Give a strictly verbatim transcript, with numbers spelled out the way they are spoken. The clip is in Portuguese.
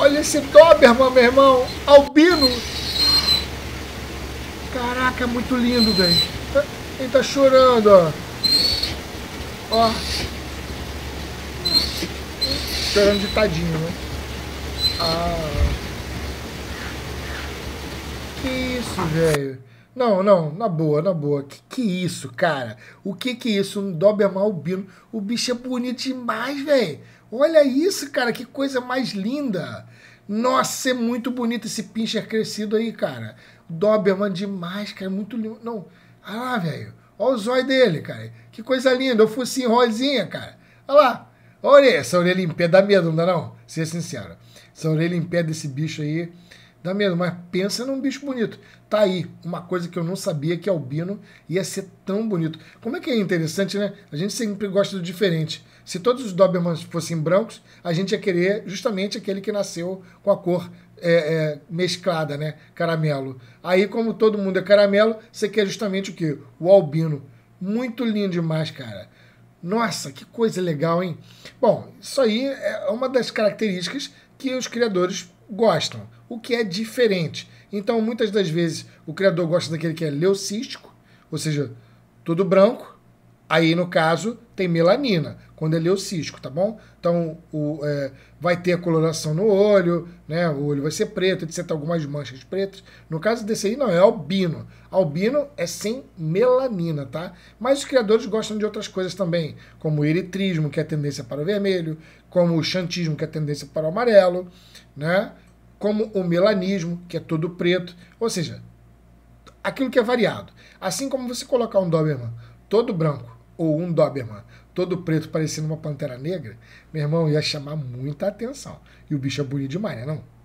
Olha esse Doberman, meu irmão. Albino. Caraca, muito lindo, velho. Ele tá chorando, ó. Ó. Chorando de tadinho, né? Ah. Que isso, velho? Não, não, na boa, na boa. Que que isso, cara? O que que é isso? Um Doberman albino. O bicho é bonito demais, velho. Olha isso, cara. Que coisa mais linda. Nossa, é muito bonito esse pincher crescido aí, cara. Doberman demais, cara. Muito lindo. Não. Olha lá, velho. Olha o zóio dele, cara. Que coisa linda. O focinho rosinha, cara. Olha lá. Olha a orelha. Essa orelha em pé dá medo, não dá não? Ser sincero. Essa orelha em pé desse bicho aí dá medo, mas pensa num bicho bonito. Tá aí, uma coisa que eu não sabia que albino ia ser tão bonito. Como é que é interessante, né? A gente sempre gosta do diferente. Se todos os Dobermans fossem brancos, a gente ia querer justamente aquele que nasceu com a cor é, é, mesclada, né? Caramelo. Aí, como todo mundo é caramelo, você quer justamente o quê? O albino. Muito lindo demais, cara. Nossa, que coisa legal, hein? Bom, isso aí é uma das características que os criadores gostam, o que é diferente. Então, muitas das vezes, o criador gosta daquele que é leucístico, ou seja, tudo branco. Aí, no caso, tem melanina, quando é leucístico, tá bom? Então, o, é, vai ter a coloração no olho, né? O olho vai ser preto, etcétera. Algumas manchas pretas. No caso desse aí, não, é albino. Albino é sem melanina, tá? Mas os criadores gostam de outras coisas também, como o eritrismo, que é a tendência para o vermelho, como o xantismo, que é a tendência para o amarelo, né? Como o melanismo, que é todo preto. Ou seja, aquilo que é variado. Assim como você colocar um Doberman todo branco, ou um Doberman todo preto parecendo uma pantera negra, meu irmão, ia chamar muita atenção. E o bicho é bonito demais, né não?